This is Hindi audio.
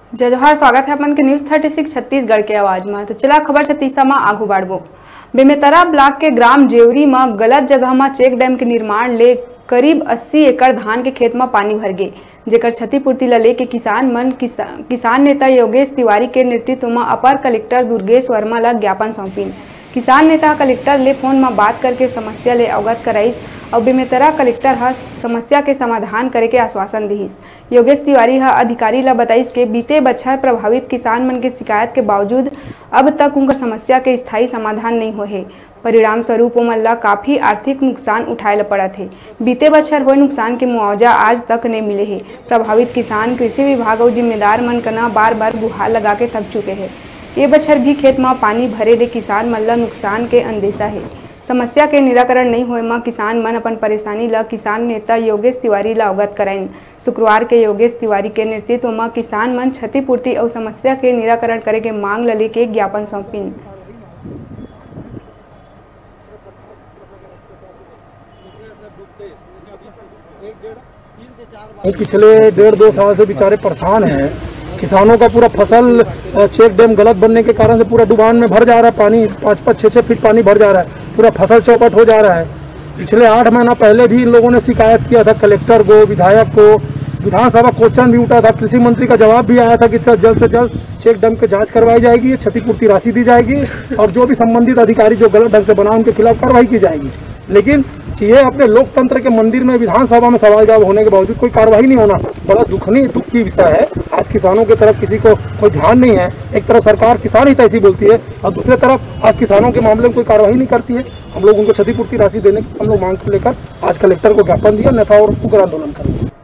जय जोहार। स्वागत है अपन के न्यूज 36 छत्तीसगढ़ के आवाज में। तो चला खबर छत्तीसा में आगू बढ़बो। बेमेतरा ब्लॉक के ग्राम जेवरी में गलत जगह में चेक डैम के निर्माण ले करीब 80 एकड़ धान के खेत में पानी भर गे, जेकर क्षतिपूर्ति ला लेके किसान नेता योगेश तिवारी के नेतृत्व में अपर कलेक्टर दुर्गेश वर्मा ला ज्ञापन सौंपिन। किसान नेता कलेक्टर ले फोन में बात करके समस्या ले अवगत कराइस और बेमेतरा कलेक्टर ह समस्या के समाधान करे के आश्वासन दिहिस। योगेश तिवारी ह अधिकारी ला बताइस के बीते बछर प्रभावित किसान मन के शिकायत के बावजूद अब तक उनकर समस्या के स्थायी समाधान नहीं होए। परिणाम स्वरूप ओमन ला काफी आर्थिक नुकसान उठाए ला पड़त है। बीते बछर हुए नुकसान के मुआवजा आज तक नहीं मिले है। प्रभावित किसान कृषि विभाग और जिम्मेदार मन कना बार बार गुहार लगा के थक चुके हैं। ये बछर भी खेत में पानी भरे ले किसान मन ला नुकसान के अंदेशा है। समस्या के निराकरण नहीं होए में किसान मन अपन परेशानी ला किसान नेता योगेश तिवारी ला अवगत कराइन। शुक्रवार के योगेश तिवारी के नेतृत्व में किसान मन क्षतिपूर्ति और समस्या के निराकरण करे के मांग ला लेके ज्ञापन सौंपिन। पिछले 1.5-2 साल से बेचारे परेशान हैं। किसानों का पूरा फसल चेक डैम गलत बनने के कारण से पूरा डुबान में भर जा रहा है। पानी 5-6 फीट पानी भर जा रहा है, पूरा फसल चौपट हो जा रहा है। पिछले 8 महीना पहले भी इन लोगों ने शिकायत किया था कलेक्टर को, विधायक को, विधानसभा क्वेश्चन भी उठा था, कृषि मंत्री का जवाब भी आया था कि जल्द से जल्द चेक डैम की जांच करवाई जाएगी, क्षतिपूर्ति राशि दी जाएगी और जो भी संबंधित अधिकारी जो गलत ढंग से बना उनके खिलाफ कार्रवाई की जाएगी। लेकिन ये अपने लोकतंत्र के मंदिर में विधानसभा में सवाल जवाब होने के बावजूद कोई कार्रवाई नहीं होना बड़ा दुख की विषय है। आज किसानों की तरफ किसी को कोई ध्यान नहीं है। एक तरफ सरकार किसान हित ऐसी बोलती है और दूसरी तरफ आज किसानों के मामले में कोई कार्रवाई नहीं करती है। हम लोग उनको क्षतिपूर्ति राशि देने की हम लोग मांग को लेकर आज कलेक्टर को ज्ञापन दिया, अन्यथा और उग्र आंदोलन करेंगे।